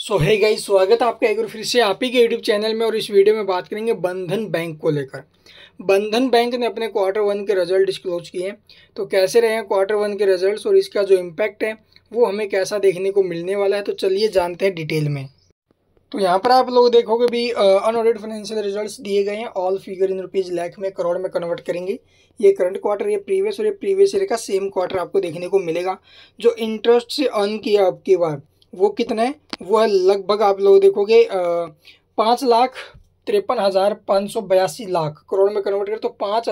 सो है गाइस, स्वागत है आपका एक बार फिर से आप ही के यूट्यूब चैनल में। और इस वीडियो में बात करेंगे बंधन बैंक को लेकर। बंधन बैंक ने अपने क्वार्टर वन के रिजल्ट डिस्क्लोज किए हैं। तो कैसे रहे हैं क्वार्टर वन के रिजल्ट्स और इसका जो इम्पैक्ट है वो हमें कैसा देखने को मिलने वाला है, तो चलिए जानते हैं डिटेल में। तो यहाँ पर आप लोग देखोगे भी अनऑडिटेड फाइनेंशियल रिजल्ट्स दिए गए हैं। All figure in rupees lakh में करोड़ में कन्वर्ट करेंगे। ये करंट क्वार्टर, ये प्रीवियस और ये प्रीवियस ईयर का सेम क्वार्टर आपको देखने को मिलेगा। जो इंटरेस्ट से अर्न किया आपकी बार वो कितना है, वो है लगभग आप लोग देखोगे 5,53,582 लाख करोड़ में कन्वर्ट करें तो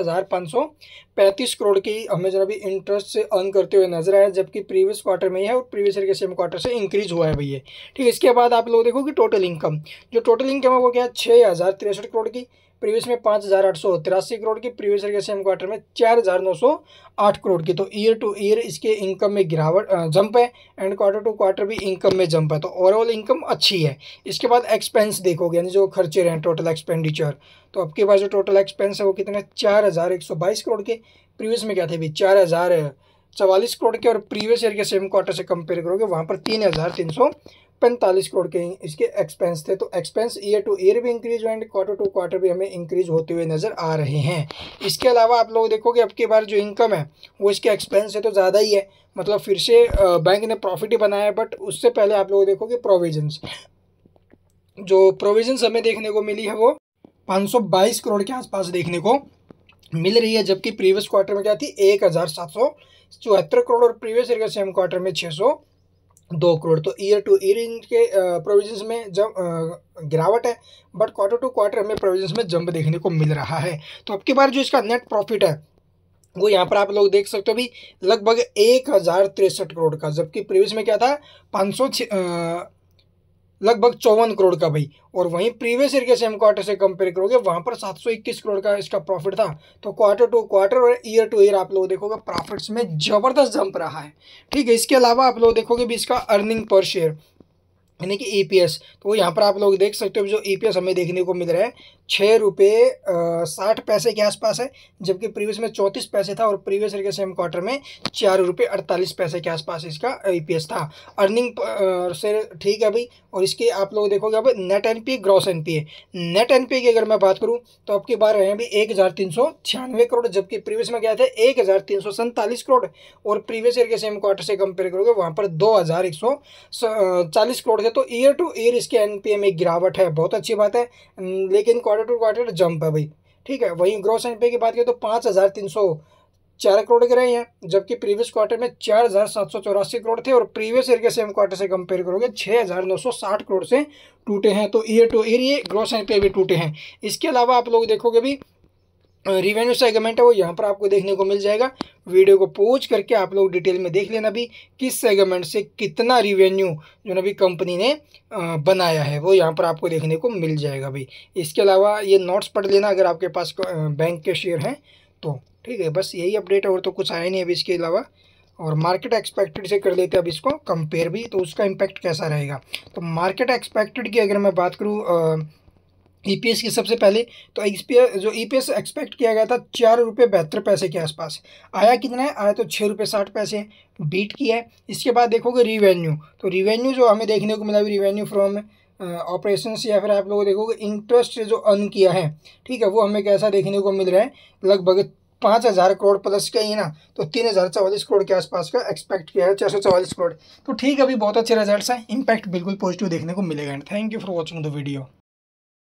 5,535 करोड़ की हमें जरा भी इंटरेस्ट से अर्न करते हुए नजर आया, जबकि प्रीवियस क्वार्टर में ही है और प्रीवियस ईयर के सेम क्वार्टर से इंक्रीज हुआ है भैया। ठीक है, इसके बाद आप लोग देखो कि टोटल इनकम, जो टोटल इनकम है वो क्या है 6,063 करोड़ की। प्रीवियस में 5,883 करोड़ की, प्रीवियस ईयर के सेम क्वार्टर में 4,908 करोड़ की। तो ईयर टू ईयर इसके इनकम में गिरावट जंप है एंड क्वार्टर टू क्वार्टर भी इनकम में जंप है। तो ओवरऑल इनकम अच्छी है। इसके बाद एक्सपेंस देखोगे, यानी जो खर्चे रहे टोटल एक्सपेंडिचर, तो आपके पास जो टोटल एक्सपेंस है वो कितने 4,122 करोड़ के। प्रीवियस में क्या थे भी 4,044 करोड़ के, और प्रीवियस ईयर के सेम क्वार्टर से कंपेयर करोगे वहाँ पर 3,345 करोड़ के इसके एक्सपेंस थे। तो एक्सपेंस ईयर टू ईयर भी इंक्रीज हुए एंड क्वार्टर टू क्वार्टर भी हमें इंक्रीज होते हुए नजर आ रहे हैं। इसके अलावा आप लोग देखोगे अब की बार जो इनकम है वो इसके एक्सपेंस से तो ज़्यादा ही है, मतलब फिर से बैंक ने प्रॉफिट ही बनाया है। बट उससे पहले आप लोग देखोगे प्रोविजंस, जो प्रोविजंस हमें देखने को मिली है वो 522 करोड़ के आसपास देखने को मिल रही है, जबकि प्रीवियस क्वार्टर में क्या थी 1,774 करोड़ और प्रीवियस ईयर के सेम क्वार्टर में 602 करोड़। तो ईयर टू ईयर इनके प्रोविजंस में जब गिरावट है, बट क्वार्टर टू क्वार्टर हमें प्रोविजंस में जंप देखने को मिल रहा है। तो अब की बार जो इसका नेट प्रॉफिट है वो यहाँ पर आप लोग देख सकते हो भी लगभग 1,063 करोड़ का, जबकि प्रीवियस में क्या था 500 लगभग 54 करोड़ का भाई। और वहीं प्रीवियस ईयर के सेम क्वार्टर से कंपेयर करोगे वहां पर 721 करोड़ का इसका प्रॉफिट था। तो क्वार्टर टू क्वार्टर और ईयर टू ईयर आप लोग देखोगे प्रॉफिट्स में जबरदस्त जंप रहा है। ठीक है, इसके अलावा आप लोग देखोगे भी इसका अर्निंग पर शेयर यानी कि ईपीएस, तो यहाँ पर आप लोग देख सकते हो जो ईपीएस हमें देखने को मिल रहा है 6 रुपये 60 पैसे के आसपास है, जबकि प्रीवियस में 34 पैसे था और प्रीवियस ईयर के सेम क्वार्टर में 4 रुपये 48 पैसे के आसपास इसका ईपीएस था। अर्निंग से ठीक है भाई। और इसके आप लोग देखोगे अब net NPA gross NPA, net NPA की अगर मैं बात करूँ तो आपकी बार रहे हैं भी 1,396 करोड़, जबकि प्रीवियस में क्या थे 1,347 करोड़ और प्रीवियस ईयर के सेम क्वार्टर से कंपेयर करोगे वहाँ पर 2,140 करोड़। तो ईयर टू ईयर इसके एनपीए में गिरावट है, बहुत अच्छी बात है, लेकिन क्वार्टर टू क्वार्टर जंप है भाई। ठीक है, वहीं ग्रॉस एनपीए की बात करें तो 5,304 करोड़ के रहे हैं, जबकि प्रीवियस क्वार्टर में 4,784 करोड़ थे और प्रीवियस ईयर के सेम क्वार्टर से कंपेयर करोगे 6,960 करोड़ से टूटे हैं। तो ईयर टू ईयर ये ग्रॉस एनपीए भी टूटे हैं। इसके अलावा आप लोग देखोगे भी रिवेन्यू सेगमेंट है वो यहाँ पर आपको देखने को मिल जाएगा। वीडियो को पॉज करके आप लोग डिटेल में देख लेना भी किस सेगमेंट से कितना रिवेन्यू जो ना भी कंपनी ने बनाया है वो यहाँ पर आपको देखने को मिल जाएगा भाई। इसके अलावा ये नोट्स पढ़ लेना अगर आपके पास बैंक के शेयर हैं तो। ठीक है, बस यही अपडेट है और तो कुछ आया नहीं अभी इसके अलावा। और मार्केट एक्सपेक्टेड से कर लेते हैं अब इसको कंपेयर भी, तो उसका इम्पैक्ट कैसा रहेगा। तो मार्केट एक्सपेक्टेड की अगर मैं बात करूँ ईपीएस की सबसे पहले, तो जो ईपीएस एक्सपेक्ट किया गया था 4 रुपये 72 पैसे के आसपास, आया कितना है, आया तो 6 रुपये 60 पैसे, बीट किया है। इसके बाद देखोगे रिवेन्यू, तो रिवेन्यू जो हमें देखने को मिला रिवेन्यू फ्रॉम ऑपरेशन या फिर आप लोग देखोगे इंटरेस्ट से जो अर्न किया है, ठीक है, वो हमें कैसा देखने को मिल रहा है लगभग 5,000 करोड़ प्लस का ही ना, तो 3,044 करोड़ के आसपास का एक्सपेक्ट किया है, 444 करोड़। तो ठीक है, अभी बहुत अच्छे रिजल्ट्स हैं, इम्पैक्ट बिल्कुल पॉजिटिव देखने को मिलेगा। And thank you for watching the video.